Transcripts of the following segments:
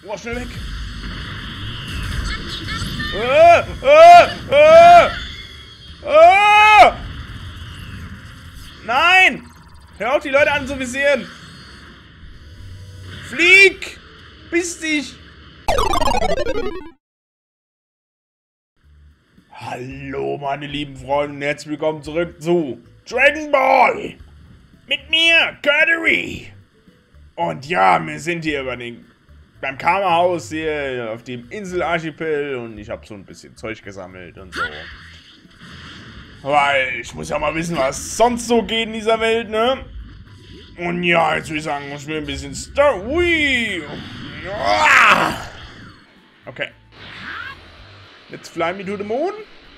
Oh, schnell weg. Nein! Hör auf, die Leute anzuvisieren! Flieg! Biss dich! Hallo, meine lieben Freunde, und herzlich willkommen zurück zu Dragon Ball! Mit mir, Curdery! Und ja, wir sind hier beim Karma-Haus hier auf dem Inselarchipel und ich habe so ein bisschen Zeug gesammelt und so. Weil ich muss ja mal wissen, was sonst so geht in dieser Welt, ne? Und ja, jetzt würde ich sagen, muss ich mir ein bisschen Ui! Okay. Let's fly me to the moon.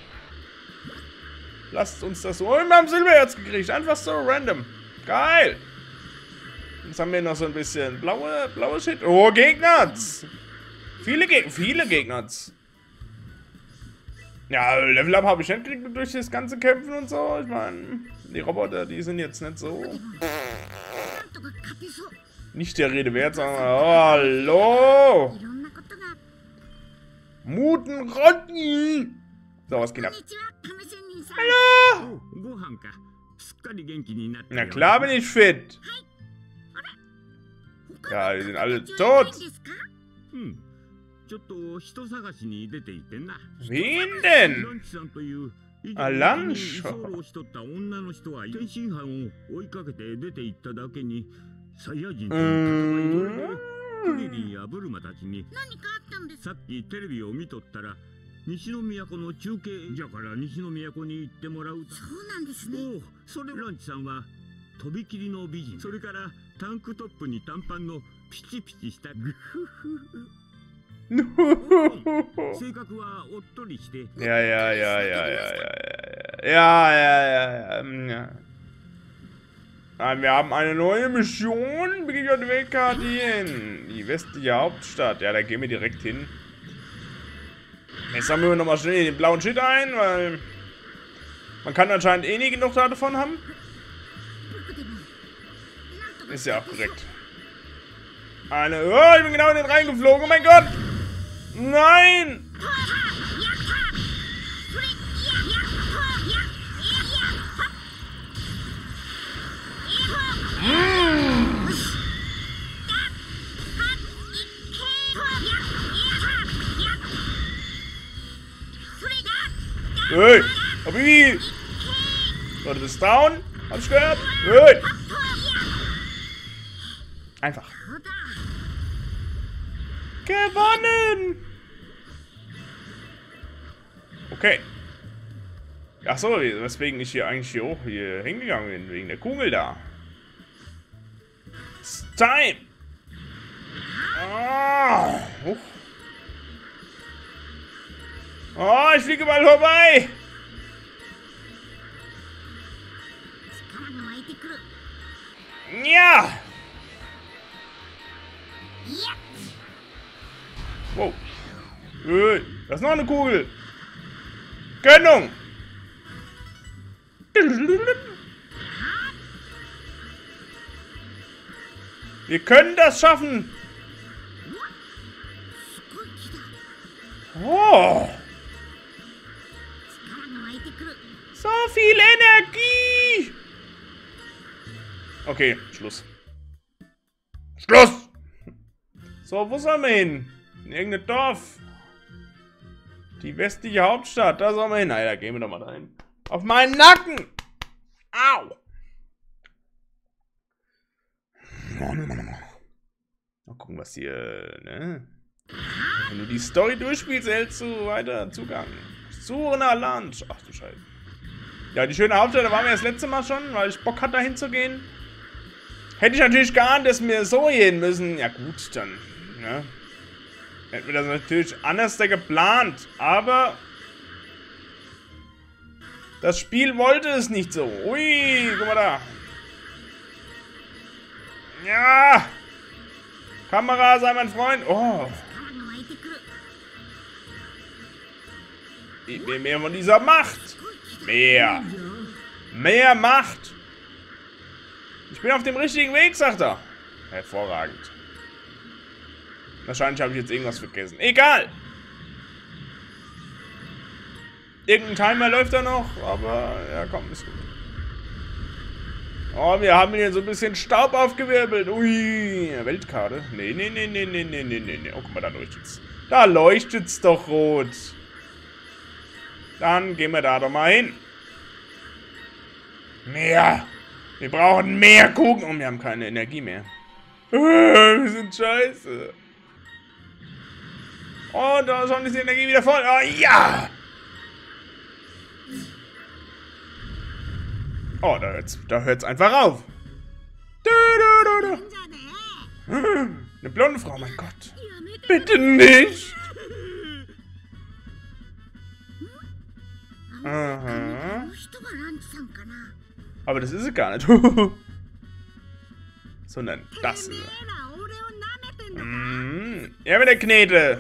Lasst uns das so. Oh, wir haben Silberherz gekriegt. Einfach so random. Geil. Jetzt haben wir noch so ein bisschen blaue Shit. Oh, Gegners. Viele Gegners. Ja, Level Up habe ich nicht gekriegt durch das ganze Kämpfen und so. Ich meine, die Roboter, die sind jetzt nicht so. Nicht der Rede wert, sondern. Oh, hallo! Mutenrotten! So, was geht ab? Hallo! Na klar bin ich fit. Ja, die sind alle tot. Wen denn? Alancho. Ja. Wir haben eine neue Mission. Begib auf die Weltkarte hin. Die westliche Hauptstadt. Ja, da gehen wir direkt hin. Jetzt sammeln wir nochmal schnell den blauen Shit ein, weil man kann anscheinend eh nie genug davon haben. Ist ja auch korrekt. Oh, ich bin genau in den reingeflogen. Oh mein Gott! Nein! Hey! Habibi! Leute, bist down? Hab ich gehört? Hey! Einfach. Gewonnen! Okay. Achso, weswegen ich hier eigentlich hier hingegangen bin, wegen der Kugel da. It's time! Oh, ich fliege mal vorbei! Ja! Wow. Das ist noch eine Kugel. Gönnung! Wir können das schaffen! Oh! So viel Energie! Okay, Schluss. Schluss! So, wo sollen wir hin? In irgendein Dorf. Die westliche Hauptstadt, da sollen wir hin. Naja, da gehen wir doch mal dahin. Auf meinen Nacken! Au! Mal gucken, was hier, ne? Wenn du die Story durchspielst, erhältst du weiter Zugang. Surna Land. Ach du Scheiße. Ja, die schöne Hauptstadt, da waren wir das letzte Mal schon, weil ich Bock hatte, da hinzugehen. Hätte ich natürlich geahnt, dass wir so gehen müssen. Ja gut, dann, ne? Hätten wir das natürlich anders geplant. Aber das Spiel wollte es nicht so. Ui, guck mal da. Ja. Kamera, sei mein Freund. Oh. Mehr von dieser Macht. Mehr Macht. Ich bin auf dem richtigen Weg, sagt er. Hervorragend. Wahrscheinlich habe ich jetzt irgendwas vergessen. Egal! Irgendein Timer läuft da noch, aber ja, komm, ist gut. Oh, wir haben hier so ein bisschen Staub aufgewirbelt. Ui, Weltkarte. Nee. Oh, guck mal, da leuchtet's. Da leuchtet's doch rot. Dann gehen wir da doch mal hin. Mehr. Wir brauchen mehr Kuchen. Und wir haben keine Energie mehr. Wir sind scheiße. Oh, da schon ist die Energie wieder voll. Oh, ja. Oh, da hört's einfach auf. Eine blonde Frau, mein Gott. Bitte nicht. Aha. Aber das ist sie gar nicht. Sondern das ist sie. Ja, mit der Knete.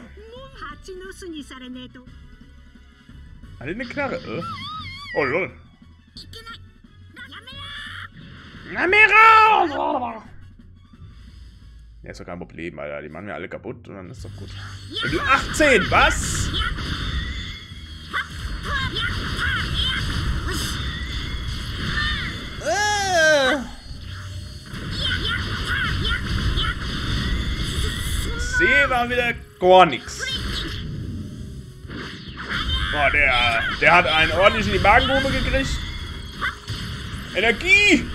Hat die eine Knarre? Oh, lol. Na, mehr raus! Ja, ist doch kein Problem, Alter. Die machen mir alle kaputt und dann ist doch gut. Und die 18, was? Sehe war wieder gar nichts. Boah, der hat einen ordentlich in die Magengrube gekriegt. Energie!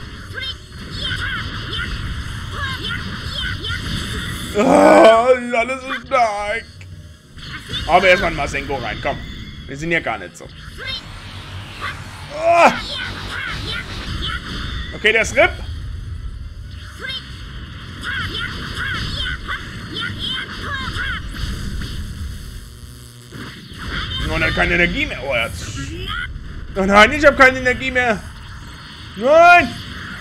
Oh, alles so stark. Aber erstmal ein Masenko rein, komm. Wir sind ja gar nicht so. Oh. Okay, der ist RIP. Und er hat keine Energie mehr. Oh, oh nein, ich habe keine Energie mehr. Nein!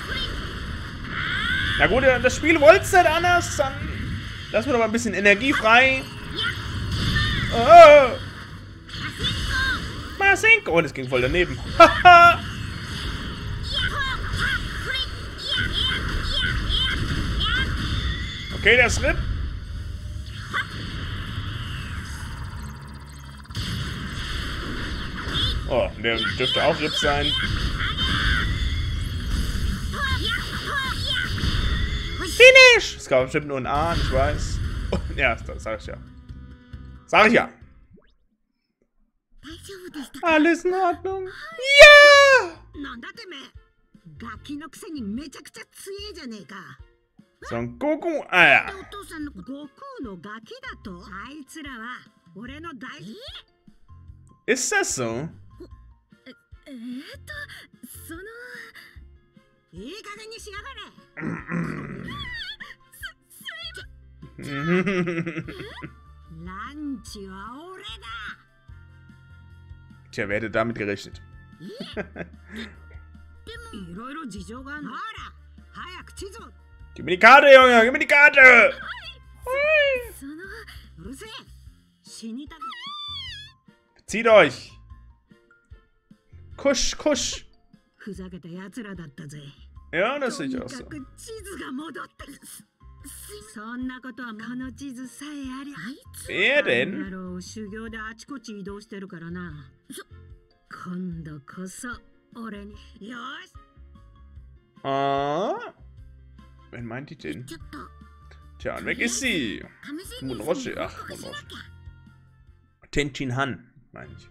Na gut, das Spiel wollte es nicht anders. Dann lassen wir doch mal ein bisschen Energie frei. Oh! Masenko! Oh, das ging voll daneben. Haha! Okay, der ist RIP. Oh, der dürfte auch RIP sein. Finish! Es gab bestimmt nur ein A, ich weiß. Oh, ja, das sag ich ja. Sag ich ja. Alles in Ordnung. Ja! Son Goku, ja. Ist das so? Tja, wer hätte damit gerechnet? Gib mir die Karte, Junge! Gib mir die Karte! Zieht euch! Kusch, kusch! Ja, das sehe ich auch so. Wer denn? Ah? Wen meint die denn? Tja, und weg ist sie. Munroshi, ach, Munroshi. Tenchin Han, meine ich.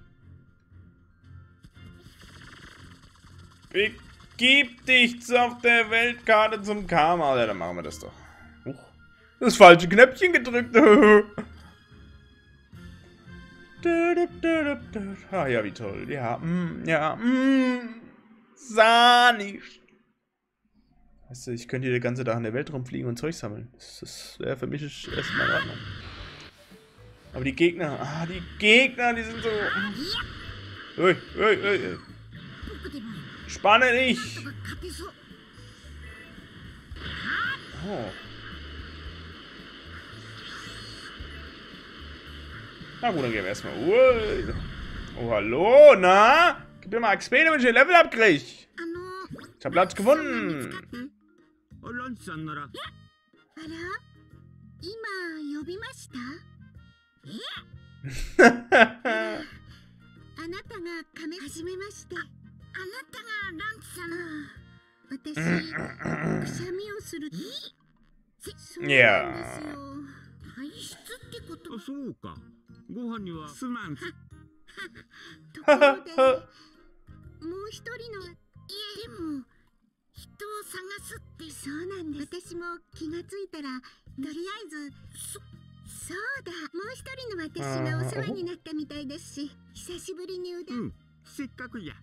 Begib dich auf der Weltkarte zum Karma. Ja, dann machen wir das doch. Das falsche Knöpfchen gedrückt. Ah ja, wie toll. Ja, ja, sahnig. Weißt du, ich könnte hier den ganzen Tag in der Welt rumfliegen und Zeug sammeln. Das wäre für mich erstmal in Ordnung. Aber die Gegner, die sind so... Ui. Spanne dich! Oh. Na gut, dann gehen wir erstmal. Oh, hallo, na? Gib mir mal XP, damit ich ein Level abkriege. Ich hab Platz gefunden. 今呼びました？あなたが亀始めまして。あなたがランチ様。私、くしゃみをする。そうなんですよ。体質ってこと。 そうか。ご飯にはすまん。 ところで、もう一人の。いえ、でも、人を探すって。そうなんです。私も気がついたら、とりあえず、そうだ、もう一人の私がお世話になったみたいですし、久しぶりにせっかくや。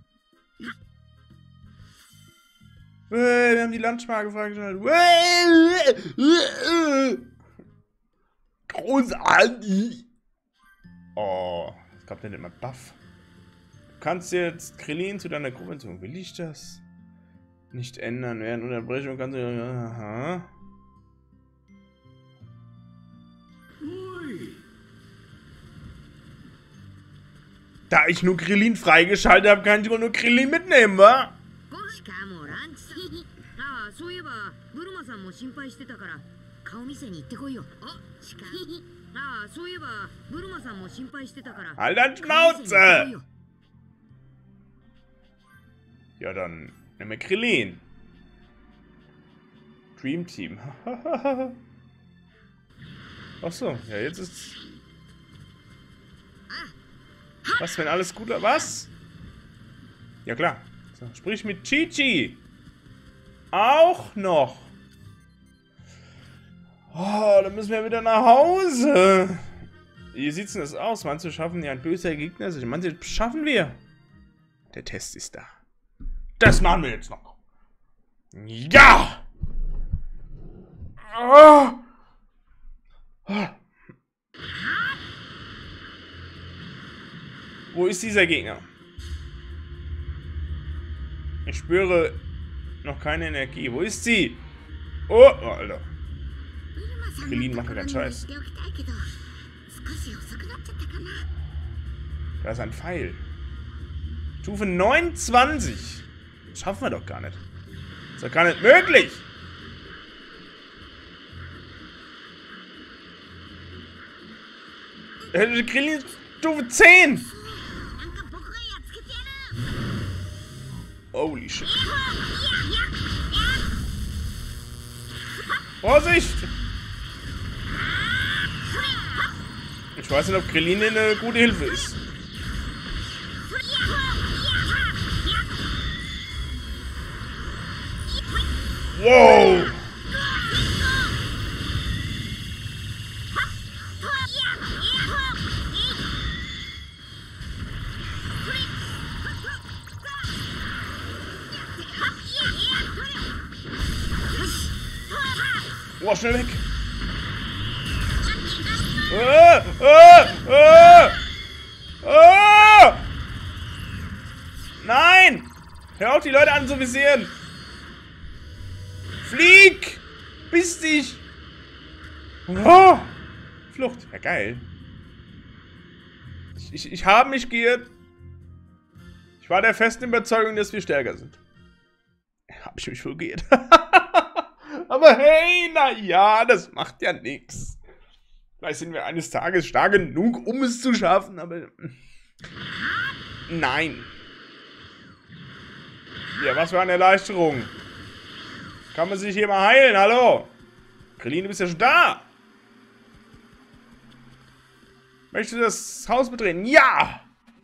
Wir haben die Landschmarke freigeschaltet. Großartig. Oh, es gab denn immer Buff. Du kannst jetzt Krillin zu deiner Gruppe hinzufügen. Will ich das? Nicht ändern. Während Unterbrechung kannst du... Aha. Da ich nur Krillin freigeschaltet habe, kann ich nur Krillin mitnehmen, wa? そういえばブルマさんも心配してたから顔見せに行ってこいよ。そういえばブルマさんも心配してたから。 Alter Schnauze! Ja, dann nehmen wir Krillin. Dream Team. Achso, ja, jetzt ist. Was, wenn alles gut. Was? Ja, klar. So, sprich mit Chi-Chi. Auch noch. Oh, dann müssen wir wieder nach Hause. Wie sieht's denn das aus? Manche schaffen ja ein böser Gegner. Manche schaffen wir. Der Test ist da. Das machen wir jetzt noch. Ja! Oh. Oh. Wo ist dieser Gegner? Ich spüre noch keine Energie. Wo ist sie? Oh, Alter. Krillin macht mir ganz Scheiß. Da ist ein Pfeil. Stufe 29. Das schaffen wir doch gar nicht. Das ist doch gar nicht möglich. Krillin Stufe 10. Holy shit. Vorsicht! Ich weiß nicht, ob Krillin eine gute Hilfe ist. Wow! Oh, schnell weg! Nein! Hör auf, die Leute anzuvisieren! Flieg! Biss dich! Oh! Flucht. Ja, geil. Ich habe mich geirrt. Ich war der festen Überzeugung, dass wir stärker sind. Habe ich mich wohl geirrt. Aber hey, na ja, das macht ja nichts. Vielleicht sind wir eines Tages stark genug, um es zu schaffen, aber... Nein. Ja, was für eine Erleichterung. Kann man sich hier mal heilen, hallo? Krillin, du bist ja schon da. Möchtest du das Haus betreten? Ja!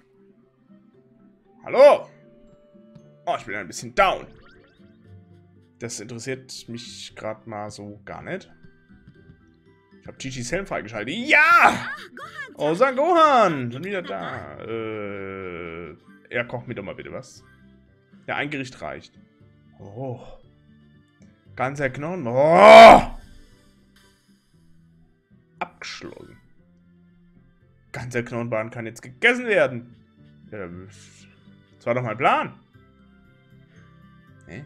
Hallo? Oh, ich bin ein bisschen down. Das interessiert mich gerade mal so gar nicht. Ich habe Chi-Chis Helm freigeschaltet. Ja! Oh, San Gohan! Schon wieder da. Ja, koch mir doch mal bitte was. Ja, ein Gericht reicht. Oh. Ganzer Knochen. Oh! Abgeschlossen. Ganzer Knochenbahn kann jetzt gegessen werden. Ja, das war doch mein Plan. Hä?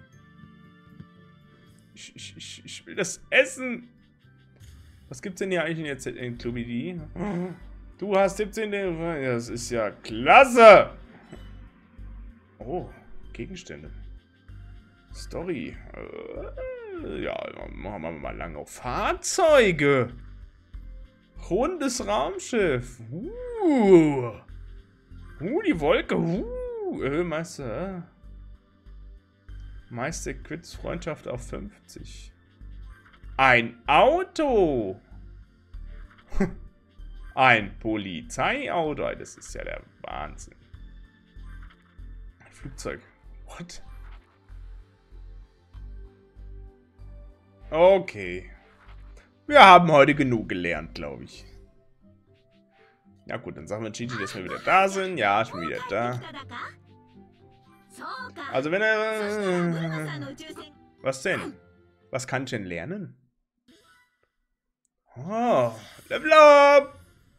Ich will das essen. Was gibt's denn hier eigentlich jetzt in Clubidi? Du hast 17. Das ist ja klasse. Oh, Gegenstände. Story. Ja, machen wir mal lange auf Fahrzeuge. Rundes Raumschiff. Die Wolke. Meister. Meister Quits Freundschaft auf 50. Ein Auto. Ein Polizeiauto. Das ist ja der Wahnsinn. Ein Flugzeug. What? Okay. Wir haben heute genug gelernt, glaube ich. Ja gut, dann sagen wir Gigi, dass wir wieder da sind. Ja, ich bin wieder da. Also wenn er... Was denn? Was kann ich denn lernen? Oh, Level Up!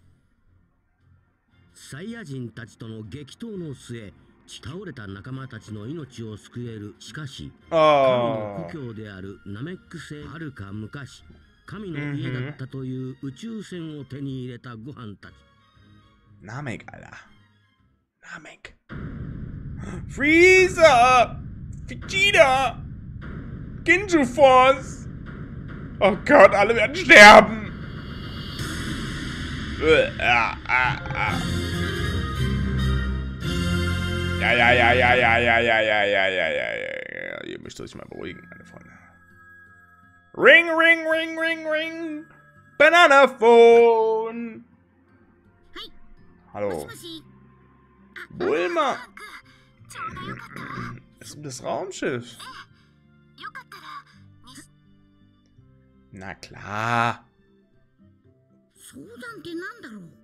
サイヤ人たちとの激闘の末、倒れた仲間たちの命を救える。しかし、神の故郷であるナメック星はるか昔、神の家だったという宇宙船を手に入れたご飯たち。 ナメック、Alter. ナメック。Freezer! Vegeta! Ginju Force! Oh Gott, alle werden sterben! Ja. Ihr müsst euch mal beruhigen, meine Freunde. Ring, ring, ring, ring, ring! Banana Phone! Hallo. Bulma! Ist das Raumschiff? Na klar. 相談ってなんだろう。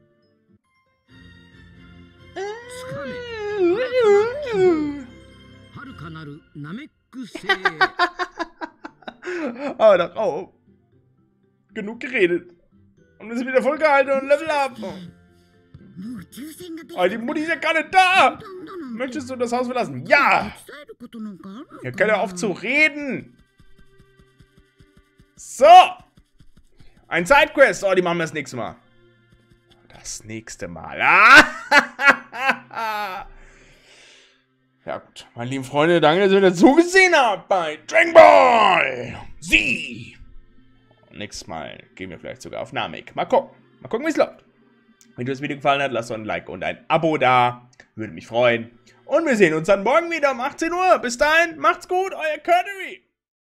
はるかなるナメック星。 Aber doch, oh. Genug geredet. Und wir sind wieder voll gehalten und Level Up. Oh, die Mutti ist ja gar nicht da. Möchtest du das Haus verlassen? Ja. Ihr könnt ja auf zu reden. So. Ein Sidequest. Oh, die machen wir das nächste Mal. Das nächste Mal. Ah. Ja gut, meine lieben Freunde, danke, dass ihr wieder zugesehen habt bei Dragon Ball Z. Nächstes Mal gehen wir vielleicht sogar auf Namek. Mal gucken, wie es läuft. Wenn dir das Video gefallen hat, lasst doch ein Like und ein Abo da. Würde mich freuen. Und wir sehen uns dann morgen wieder um 18 Uhr. Bis dahin, macht's gut, euer Curtery.